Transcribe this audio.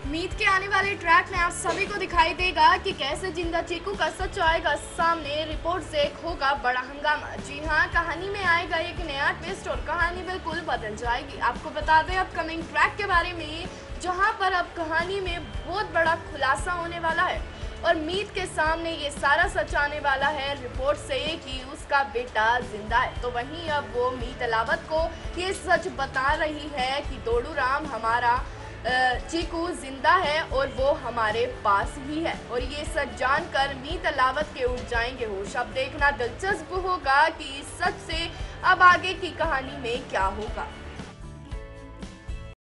मीत के आने वाले ट्रैक में आप सभी को दिखाई देगा कि कैसे जिंदा चीकू का सच आएगा सामने। रिपोर्ट से एक होगा बड़ा हंगामा। जी हाँ, कहानी में आएगा एक नया ट्विस्ट और कहानी बिल्कुल बदल जाएगी। आपको बता दें अपकमिंग ट्रैक के बारे में, जहाँ पर अब कहानी में बहुत बड़ा खुलासा होने वाला है और मीत के सामने ये सारा सच आने वाला है रिपोर्ट से कि उसका बेटा जिंदा है। तो वहीं अब वो मीत अलावत को ये सच बता रही है कि दोड़ू राम हमारा चीकू जिंदा है और वो हमारे पास ही है। और ये सच जानकर मीत अलावत के उठ जाएंगे होश। अब देखना दिलचस्प होगा कि इस सच से अब आगे की कहानी में क्या होगा।